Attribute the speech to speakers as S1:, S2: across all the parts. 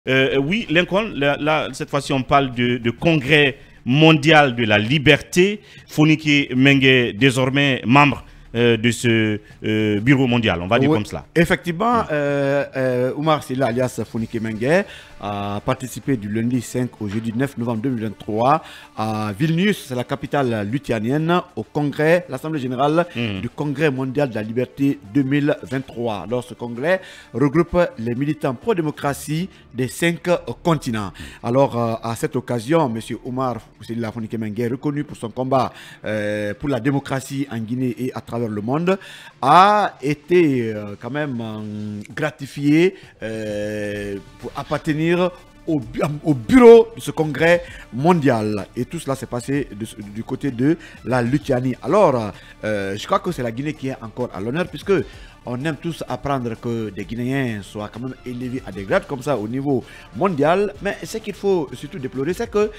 S1: Oui, Lincoln, là, cette fois-ci, on parle de congrès mondial de la liberté. Fonike Mengue, désormais membre de ce bureau mondial, on va dire comme cela.
S2: Effectivement, Oumar Silla, alias Fonike Mengue, a participé du lundi 5 au jeudi 9 novembre 2023 à Vilnius, c'est la capitale lituanienne, au congrès, l'Assemblée générale du Congrès mondial de la liberté 2023. Alors, ce congrès regroupe les militants pro-démocratie des 5 continents. Alors, à cette occasion, M. Oumar Silla Fonike Mengue, reconnu pour son combat pour la démocratie en Guinée et à travers le monde, a été quand même gratifié pour appartenir au bureau de ce congrès mondial. Et tout cela s'est passé du côté de la Lituanie. Alors, je crois que c'est la Guinée qui est encore à l'honneur, puisque on aime tous apprendre que des Guinéens soient quand même élevés à des grades comme ça au niveau mondial. Mais ce qu'il faut surtout déplorer, c'est que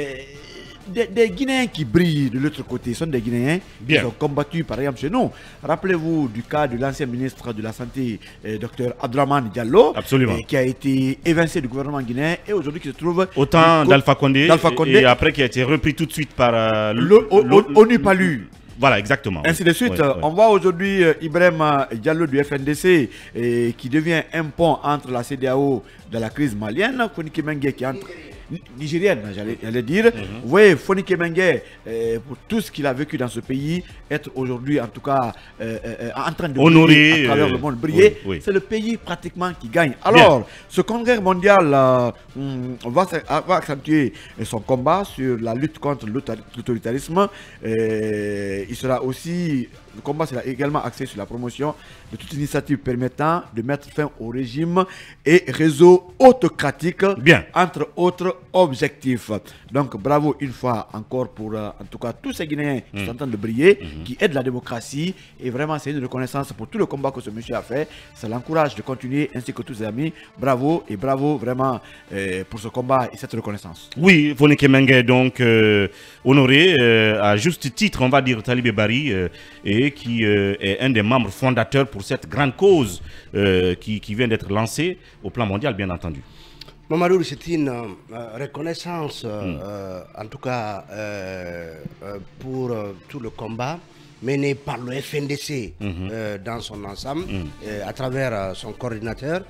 S2: des Guinéens qui brillent de l'autre côté sont des Guinéens qui ont combattu par exemple chez nous. Rappelez-vous du cas de l'ancien ministre de la Santé, Dr Abdourahmane Diallo, qui a été évincé du gouvernement guinéen et aujourd'hui qui se trouve
S1: au temps d'Alpha Condé, et après qui a été repris tout de suite par
S2: l'ONU Palu.
S1: Voilà, exactement.
S2: Ainsi de suite. On voit aujourd'hui Ibrahim Diallo du FNDC qui devient un pont entre la CEDEAO de la crise malienne, Fonike Mengue qui entre nigérienne, j'allais dire. Vous voyez, Fonike Mengue, pour tout ce qu'il a vécu dans ce pays, être aujourd'hui en tout cas en train de briller à travers le monde, briller, c'est le pays pratiquement qui gagne. Alors, ce congrès mondial va accentuer son combat sur la lutte contre l'autoritarisme. Il sera aussi, le combat sera également axé sur la promotion de toute initiative permettant de mettre fin au régime et réseau autocratique, entre autres objectifs. Donc bravo une fois encore pour en tout cas tous ces Guinéens qui sont en train de briller, qui aident la démocratie, et vraiment c'est une reconnaissance pour tout le combat que ce monsieur a fait. Ça l'encourage de continuer ainsi que tous ses amis. Bravo et bravo vraiment pour ce combat et cette reconnaissance.
S1: Oui, Fonike Mengue donc honoré à juste titre, on va dire, Talibé Bari, et qui est un des membres fondateurs pour cette grande cause qui vient d'être lancée au plan mondial, bien entendu.
S3: Mamadou, c'est une reconnaissance, en tout cas pour tout le combat mené par le FNDC dans son ensemble, à travers son coordinateur,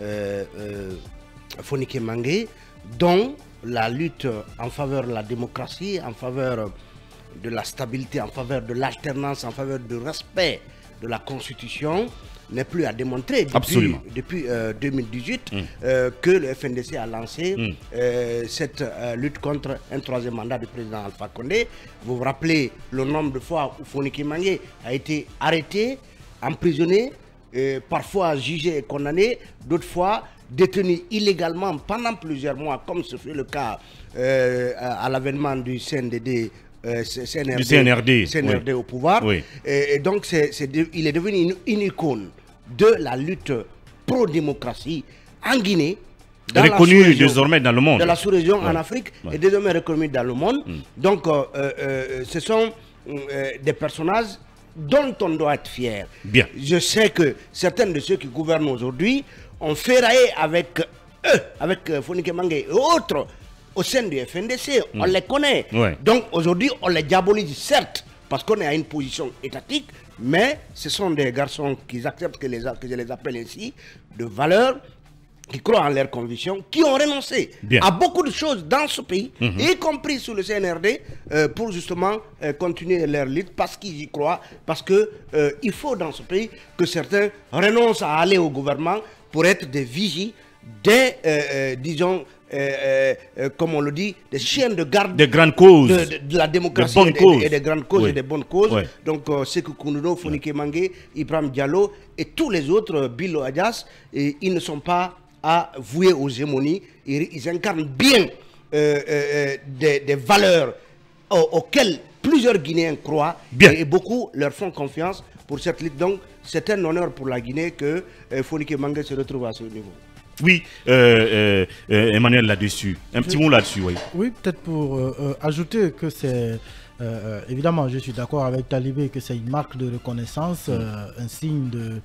S3: Fonike Mengue, dont la lutte en faveur de la démocratie, en faveur de la stabilité, en faveur de l'alternance, en faveur du respect de la Constitution n'est plus à démontrer depuis 2018 que le FNDC a lancé cette lutte contre un troisième mandat du président Alpha Condé. Vous vous rappelez le nombre de fois où Fonike Mengue a été arrêté, emprisonné, parfois jugé et condamné, d'autres fois détenu illégalement pendant plusieurs mois, comme ce fut le cas à l'avènement du CNDD. CNRD au pouvoir. Et donc, il est devenu une icône de la lutte pro-démocratie en Guinée.
S1: Reconnu désormais dans le monde.
S3: De la sous-région en Afrique, et désormais reconnu dans le monde. Donc, ce sont des personnages dont on doit être fier. Je sais que certains de ceux qui gouvernent aujourd'hui ont ferraillé avec eux, avec Fonike Mengue et autres, au sein du FNDC, on les connaît. Donc aujourd'hui, on les diabolise, certes, parce qu'on est à une position étatique, mais ce sont des garçons qui acceptent que je les appelle ainsi, de valeur, qui croient en leurs convictions, qui ont renoncé à beaucoup de choses dans ce pays, y compris sous le CNRD, pour justement continuer leur lutte, parce qu'ils y croient, parce qu'il faut dans ce pays que certains renoncent à aller au gouvernement pour être des vigies, des, disons, comme on le dit, des chiens de garde
S1: des grandes causes
S3: de la démocratie et des grandes causes et des bonnes causes. Donc Sékou Kounudo, Fonike Mengue, Ibrahim Diallo et tous les autres, Bilo Adias, ils ne sont pas à vouer aux gémonies. Ils incarnent bien des valeurs auxquelles plusieurs Guinéens croient et beaucoup leur font confiance pour cette lutte. Donc c'est un honneur pour la Guinée que Fonike Mengue se retrouve à ce niveau.
S1: Oui, Emmanuel là-dessus. Un petit mot là-dessus, oui.
S4: Oui, peut-être pour ajouter que c'est... évidemment, je suis d'accord avec Talibé que c'est une marque de reconnaissance, un signe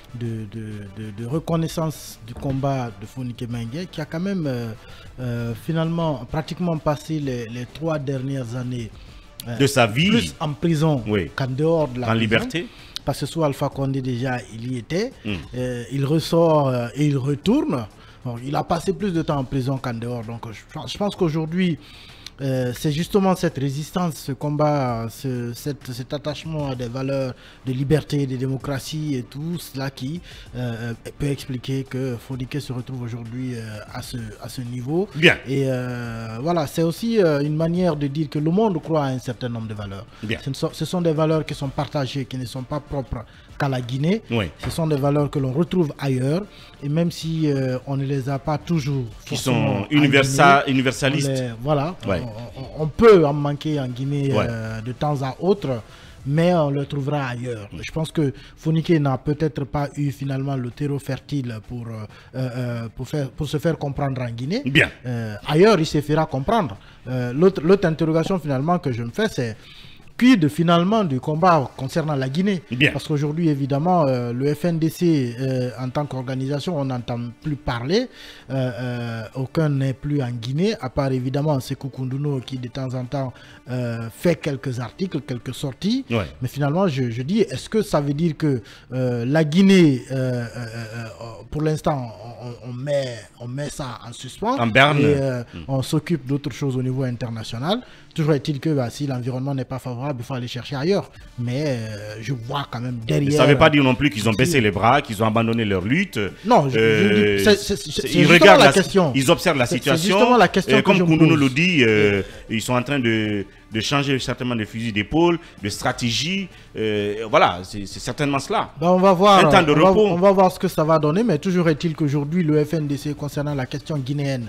S4: de reconnaissance du combat de Fonike Mengue, qui a quand même finalement pratiquement passé les 3 dernières années
S1: de sa vie
S4: plus en prison qu'en dehors de la prison.
S1: Liberté.
S4: Parce que sous Alpha Condé déjà il y était, il ressort et il retourne. Bon, il a passé plus de temps en prison qu'en dehors, donc je pense qu'aujourd'hui c'est justement cette résistance, ce combat, cet attachement à des valeurs de liberté, de démocratie et tout cela qui peut expliquer que Fonike se retrouve aujourd'hui à ce niveau.
S1: Bien.
S4: Et voilà, c'est aussi une manière de dire que le monde croit à un certain nombre de valeurs.
S1: Bien.
S4: Ce sont des valeurs qui sont partagées, qui ne sont pas propres qu'à la Guinée.
S1: Oui.
S4: Ce sont des valeurs que l'on retrouve ailleurs. Et même si on ne les a pas toujours...
S1: Qui sont universalistes.
S4: Voilà.
S1: Ouais.
S4: On peut en manquer en Guinée de temps à autre, mais on le trouvera ailleurs. Je pense que Fonike n'a peut-être pas eu finalement le terreau fertile pour se faire comprendre en Guinée.
S1: Bien.
S4: Ailleurs, il se fera comprendre. L'autre interrogation finalement que je me fais, c'est quid finalement du combat concernant la Guinée.
S1: Bien.
S4: Parce qu'aujourd'hui, évidemment, le FNDC, en tant qu'organisation, on n'entend plus parler. Aucun n'est plus en Guinée, à part évidemment Sékou Kounduno qui de temps en temps fait quelques articles, quelques sorties.
S1: Ouais.
S4: Mais finalement, je dis, est-ce que ça veut dire que la Guinée, pour l'instant, on met ça en suspens,
S1: en berne,
S4: et on s'occupe d'autres choses au niveau international. Toujours est-il que si l'environnement n'est pas favorable, il faut aller chercher ailleurs. Mais je vois quand même derrière...
S1: Ça ne veut pas dire non plus qu'ils ont baissé les bras, qu'ils ont abandonné leur lutte.
S4: Non,
S1: ils regardent la question. Ils observent la situation.
S4: C'est justement la question
S1: comme Kounduno le dit, ils sont en train de changer certainement de fusil d'épaule, de stratégie. Voilà, c'est certainement cela.
S4: Ben on va voir,
S1: un temps de repos.
S4: On va voir ce que ça va donner, mais toujours est-il qu'aujourd'hui, le FNDC, concernant la question guinéenne,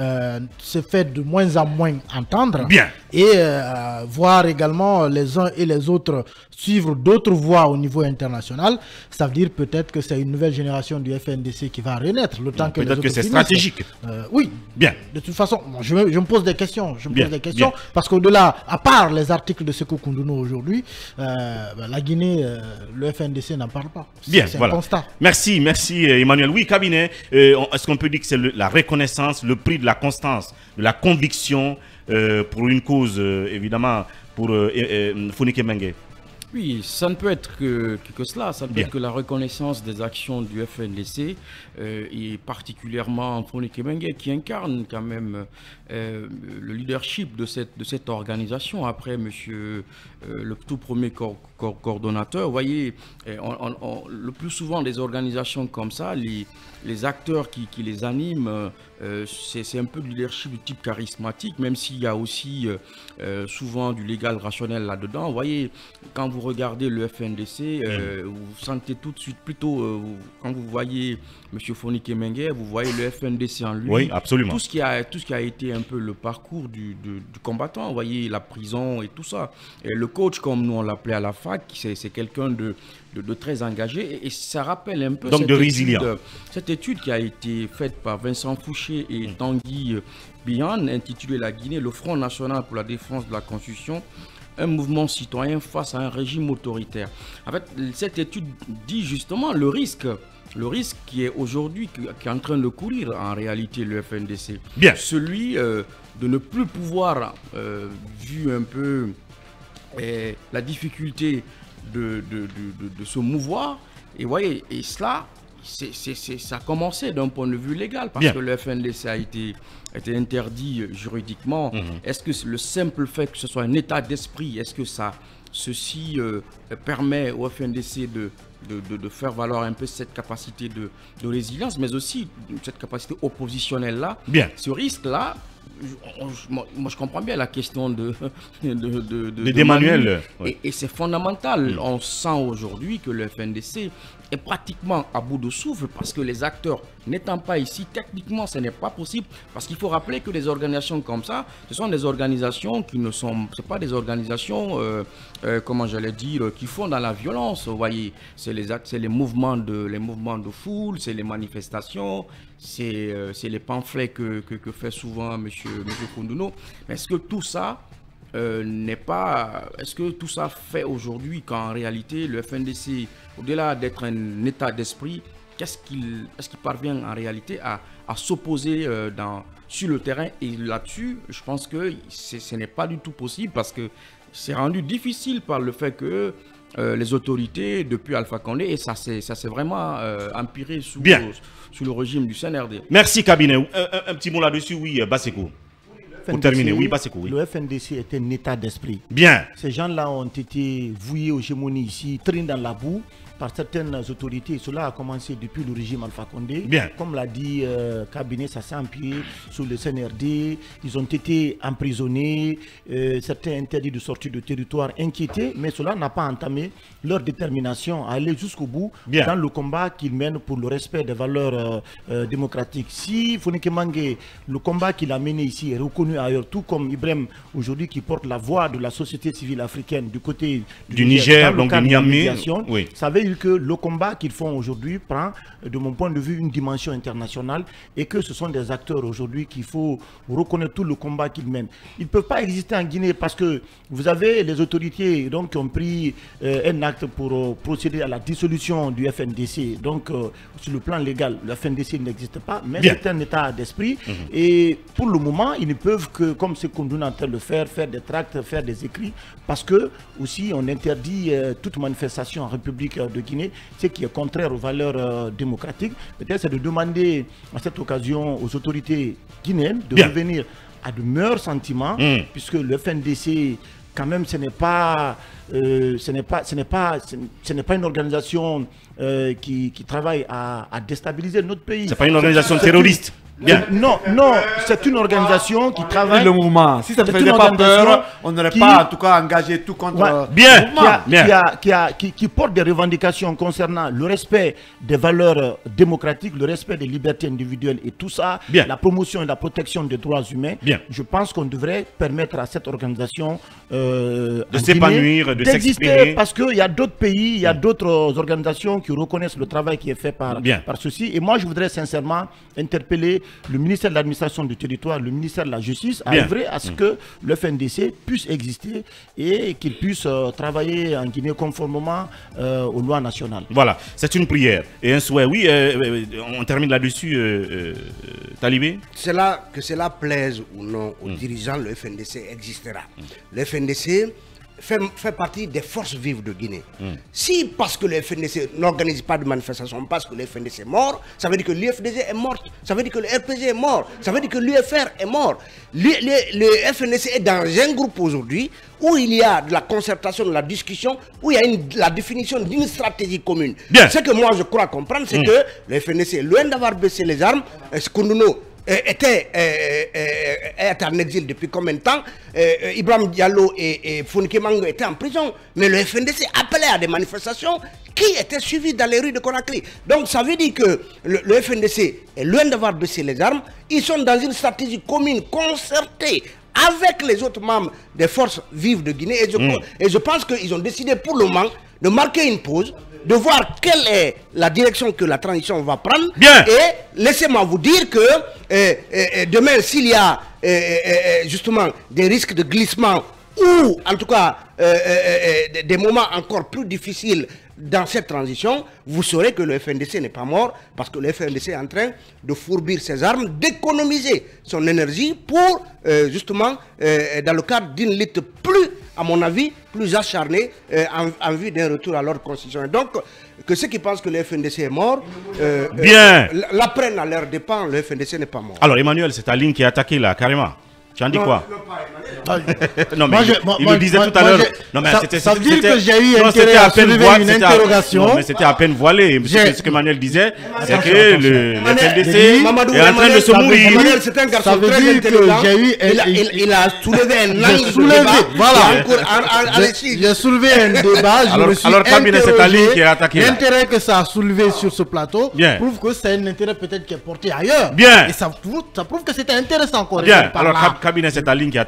S4: se fait de moins en moins entendre.
S1: Bien.
S4: Et voir également les uns et les autres suivre d'autres voies au niveau international, ça veut dire peut-être que c'est une nouvelle génération du FNDC qui va renaître.
S1: Peut-être que c'est stratégique.
S4: Oui.
S1: Bien.
S4: De toute façon, je me pose des questions. Parce qu'au-delà, à part les articles de Sékou Kounduno aujourd'hui, la Guinée, le FNDC n'en parle pas.
S1: Bien,
S4: c'est
S1: voilà.
S4: un constat.
S1: Merci Emmanuel. Oui, cabinet, est-ce qu'on peut dire que c'est la reconnaissance, le prix de la constance, de la conviction pour une cause, évidemment, pour Fonike Mengue?
S5: Oui, ça ne peut être que cela, ça ne peut être que la reconnaissance des actions du FNDC et particulièrement Fonike Mengue qui incarne quand même le leadership de cette organisation après monsieur le tout premier coordonnateur. Vous voyez, le plus souvent des organisations comme ça, les acteurs qui les animent, c'est un peu du leadership du type charismatique, même s'il y a aussi souvent du légal rationnel là-dedans. Vous voyez, quand vous regardez le FNDC, vous sentez tout de suite plutôt, quand vous voyez M. Fonike Mengue, vous voyez le FNDC en lui.
S1: Oui, absolument.
S5: Tout ce qui a été un peu le parcours du combattant, vous voyez, la prison et tout ça. Et le coach, comme nous on l'appelait à la fac, c'est quelqu'un de très engagé et ça rappelle un peu cette étude qui a été faite par Vincent Fouché et Tanguy Bihan, intitulée La Guinée, le Front National pour la défense de la Constitution, un mouvement citoyen face à un régime autoritaire. En fait, cette étude dit justement le risque qui est aujourd'hui, qui est en train de courir en réalité le FNDC.
S1: Bien.
S5: Celui de ne plus pouvoir, vu un peu la difficulté de se mouvoir, et voyez, et cela, ça a commencé d'un point de vue légal, parce que le FNDC a été interdit juridiquement. Est-ce que le simple fait que ce soit un état d'esprit, est-ce que ceci permet au FNDC de faire valoir un peu cette capacité de résilience, mais aussi cette capacité oppositionnelle-là?
S1: Bien.
S5: Ce risque-là, moi je comprends bien la question
S1: d'Emmanuel.
S5: Et c'est fondamental. On sent aujourd'hui que le FNDC est pratiquement à bout de souffle parce que les acteurs n'étant pas ici, techniquement ce n'est pas possible, parce qu'il faut rappeler que des organisations comme ça, ce sont des organisations qui ne sont pas des organisations comment j'allais dire, qui font dans la violence. Vous voyez, c'est les mouvements de foule, c'est les manifestations, c'est les pamphlets que fait souvent monsieur Kounduno. Est-ce que tout ça n'est pas... Est-ce que tout ça fait aujourd'hui qu'en réalité, le FNDC, au-delà d'être un état d'esprit, est-ce qu'il parvient en réalité à s'opposer sur le terrain? Et là-dessus, je pense que ce n'est pas du tout possible parce que c'est rendu difficile par le fait que les autorités, depuis Alpha Condé, et ça s'est vraiment empiré sous le régime du CNRD.
S1: Merci, cabinet. Un petit mot là-dessus, oui, Basekou. Pour terminer, oui, Basekou. Oui.
S6: Le FNDC est un état d'esprit.
S1: Bien.
S6: Ces gens-là ont été voués aux gémonies ici, traînés dans la boue par certaines autorités. Cela a commencé depuis le régime Alpha Condé.
S1: Bien.
S6: Comme l'a dit cabinet, ça s'est empiré sous le CNRD. Ils ont été emprisonnés, certains interdits de sortie de territoire, inquiétés, mais cela n'a pas entamé leur détermination à aller jusqu'au bout dans le combat qu'ils mènent pour le respect des valeurs démocratiques. Si Founike Mangue, le combat qu'il a mené ici est reconnu ailleurs, tout comme Ibrahim aujourd'hui qui porte la voix de la société civile africaine du côté
S1: du Niger, donc du Niamey,
S6: oui. Ça veut dire que le combat qu'ils font aujourd'hui prend, de mon point de vue, une dimension internationale et que ce sont des acteurs aujourd'hui qu'il faut reconnaître tout le combat qu'ils mènent. Ils ne peuvent pas exister en Guinée parce que vous avez les autorités donc, qui ont pris un acte pour procéder à la dissolution du FNDC. Donc, sur le plan légal, le FNDC n'existe pas, mais c'est un état d'esprit. Et pour le moment, ils ne peuvent que, comme c'est qu'on est en train de faire des tracts, faire des écrits, parce que aussi on interdit toute manifestation en République de Guinée, ce qui est contraire aux valeurs démocratiques. Peut-être c'est de demander à cette occasion aux autorités guinéennes de revenir à de meilleurs sentiments, puisque le FNDC, quand même, ce n'est pas une organisation qui travaille à déstabiliser notre pays.
S1: C'est pas une organisation terroriste. Bien.
S6: Non, c'est une organisation qui travaille.
S2: Le mouvement. Si ça ne faisait pas peur, on n'aurait pas en tout cas engagé tout contre.
S6: Qui porte des revendications concernant le respect des valeurs démocratiques, le respect des libertés individuelles et tout ça, la promotion et la protection des droits humains. Je pense qu'on devrait permettre à cette organisation
S1: de s'épanouir, de s'exprimer.
S6: Parce qu'il y a d'autres pays, il y a d'autres organisations qui reconnaissent le travail qui est fait par ceci. Et moi, je voudrais sincèrement interpeller le ministère de l'administration du territoire, le ministère de la justice, à œuvrer à ce que le FNDC puisse exister et qu'il puisse travailler en Guinée conformément aux lois nationales.
S1: Voilà, c'est une prière et un souhait. Oui, on termine là-dessus, Talibé.
S3: Que cela plaise ou non aux dirigeants, le FNDC existera. Le FNDC fait partie des forces vives de Guinée. Si parce que le FNDC n'organise pas de manifestation, parce que le FNDC est mort, ça veut dire que l'UFDG est morte, ça veut dire que le RPG est mort, ça veut dire que l'UFR est mort. Le FNDC est dans un groupe aujourd'hui où il y a de la concertation, de la discussion, où il y a la définition d'une stratégie commune. Ce que moi je crois comprendre, c'est que le FNDC, loin d'avoir baissé les armes, Skundouno est en exil depuis combien de temps? Ibrahim Diallo et Founike Mangue étaient en prison, mais le FNDC appelait à des manifestations qui étaient suivies dans les rues de Conakry. Donc ça veut dire que le FNDC est loin d'avoir baissé les armes. Ils sont dans une stratégie commune, concertée avec les autres membres des forces vives de Guinée. Et je pense qu'ils ont décidé pour le moment de marquer une pause, de voir quelle est la direction que la transition va prendre. Et laissez-moi vous dire que demain, s'il y a justement des risques de glissement ou en tout cas des moments encore plus difficiles dans cette transition, vous saurez que le FNDC n'est pas mort parce que le FNDC est en train de fourbir ses armes, d'économiser son énergie pour justement dans le cadre d'une lutte plus, à mon avis, plus acharnée en vue d'un retour à l'ordre constitutionnel. Donc, que ceux qui pensent que le FNDC est mort, l'apprennent à leur dépens, le FNDC n'est pas mort.
S1: Alors Emmanuel, c'est ta ligne qui est attaquée là, carrément. Tu en dis quoi? Non, mais il le disait tout à l'heure.
S4: Ça veut dire que j'ai eu intérêt à soulever une interrogation.
S1: Non, mais c'était à peine voilé. Ce que Manuel disait, c'est que le FNDC est en train de se mourir.
S3: C'est un garçon très intelligent. Il a soulevé un angle.
S4: Voilà. J'ai soulevé un débat.
S1: Alors, cabinet, c'est ta ligne qui est attaquée.
S4: L'intérêt que ça a soulevé sur ce plateau prouve que c'est un intérêt peut-être qui est porté ailleurs.
S1: Bien.
S4: Et ça prouve que c'était intéressant.
S1: Bien. Alors, cabinet, c'est ta ligne qui est attaquée là. Tu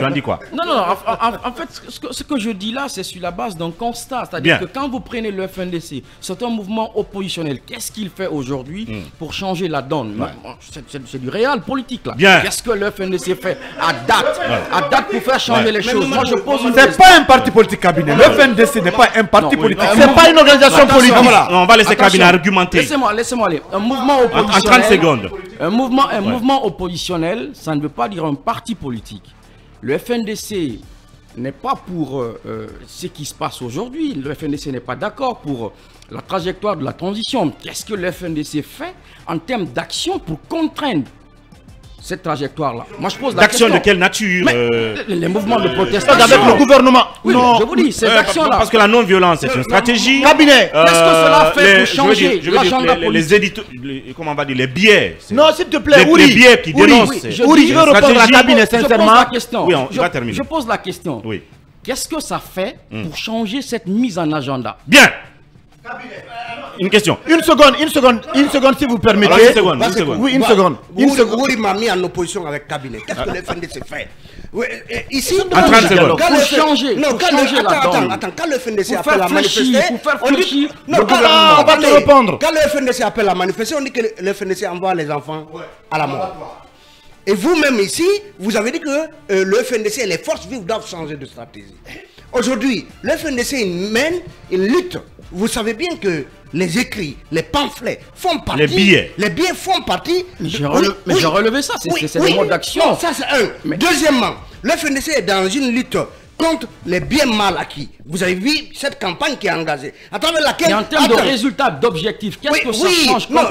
S1: en dis quoi?
S5: Non, en fait, ce que je dis là, c'est sur la base d'un constat. C'est-à-dire que quand vous prenez le FNDC, c'est un mouvement oppositionnel. Qu'est-ce qu'il fait aujourd'hui pour changer la donne? C'est du réel politique là. Qu'est-ce que le FNDC fait à date pour faire changer les choses? Moi, je pose une question.
S2: C'est pas un parti politique cabinet. Le FNDC n'est pas un parti politique.
S6: C'est pas une organisation politique.
S1: On va laisser Cabinet argumenter.
S5: Laissez-moi aller. Un mouvement oppositionnel.
S1: En 30 secondes.
S5: Un mouvement oppositionnel, ça ne veut pas dire un parti politique. Le FNDC n'est pas pour ce qui se passe aujourd'hui. Le FNDC n'est pas d'accord pour la trajectoire de la transition. Qu'est-ce que le FNDC fait en termes d'action pour contraindre cette trajectoire-là? Moi, je pose la question.
S1: D'action de quelle nature?
S5: Les mouvements de protestation.
S6: Avec le gouvernement.
S5: Oui, non, je vous dis, ces actions-là.
S1: Parce que la non-violence, c'est une stratégie.
S6: Cabinet.
S5: Qu'est-ce que cela fait pour changer l'agenda politique?
S1: Comment on va dire, les biais.
S6: Non, s'il te plaît,
S1: les biais qui dénoncent.
S6: Je veux répondre à Cabinet, sincèrement.
S1: Oui, on va terminer.
S5: Je pose la question.
S1: Oui.
S5: Qu'est-ce que ça fait pour changer cette mise en agenda?
S1: Bien. Une question.
S6: Une seconde, si vous permettez.
S1: Alors, une seconde.
S6: Oui, une seconde.
S3: Wouri m'a mis en opposition avec Cabinet. Qu'est-ce que le FNDC fait? Ici,
S1: en 30 secondes.
S5: Pour changer la donne.
S3: Attends, quand le FNDC appelle à manifester,
S5: on dit
S6: on va te répondre.
S3: Quand le FNDC appelle à manifester, on dit que le FNDC envoie les enfants à la mort. Et vous-même ici, vous avez dit que le FNDC et les forces vives doivent changer de stratégie. Aujourd'hui, le FNDC mène une lutte. Vous savez bien que les écrits, les pamphlets font partie. Les billets font partie.
S5: Mais j'ai relevé ça, c'est le mode d'action.
S3: Ça, c'est un. Mais deuxièmement, le FNDC est dans une lutte contre les biens mal acquis. Vous avez vu cette campagne qui est engagée, à travers laquelle...
S5: Et en termes de résultats, d'objectifs, qu'est-ce que ça change?
S3: Non,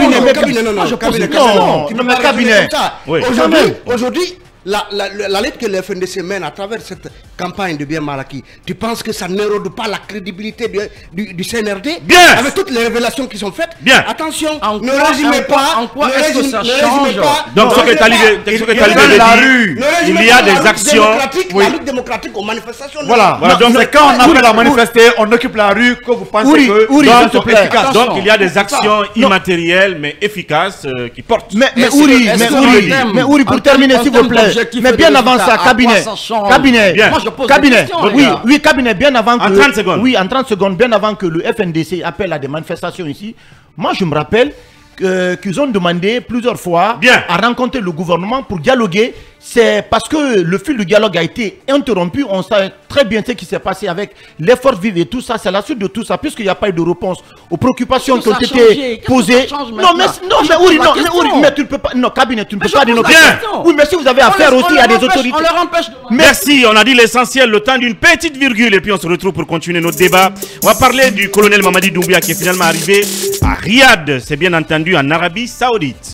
S3: cabinet. Aujourd'hui, la lutte que le FNDC mène à travers cette campagne de biens mal acquis, tu penses que ça n'érode pas la crédibilité du CNRD?
S1: Bien.
S3: Avec toutes les révélations qui sont faites?
S1: Bien.
S3: Attention, ne résumez pas.
S5: En quoi est-ce que ça change?
S1: Donc, ce que tu as dit,
S6: la rue,
S1: il y a des actions.
S3: La lutte démocratique aux manifestations.
S2: Voilà. Donc, c'est quand on appelle à manifester, on occupe la rue, que vous pensez que c'est efficace.
S1: Donc, il y a des actions immatérielles, mais efficaces qui portent.
S6: Mais Wouri, pour terminer, s'il vous plaît. Mais bien avant ça, cabinet, bien avant que...
S1: En 30 secondes.
S6: Oui, en 30 secondes, bien avant que le FNDC appelle à des manifestations ici, moi je me rappelle qu'ils ont demandé plusieurs fois à rencontrer le gouvernement pour dialoguer. C'est parce que le fil du dialogue a été interrompu. On sait très bien ce qui s'est passé avec les forces vives et tout ça. C'est la suite de tout ça, puisqu'il n'y a pas eu de réponse aux préoccupations qui ont été posées. Non, mais Wouri, mais tu ne peux pas. Non, cabinet, tu ne peux pas dire. Oui, mais si vous avez affaire aussi à des autorités.
S5: On leur empêche.
S1: Merci, on a dit l'essentiel, le temps d'une petite virgule, et puis on se retrouve pour continuer notre débat. On va parler du colonel Mamadi Doumbia qui est finalement arrivé à Riyad, c'est bien entendu en Arabie Saoudite.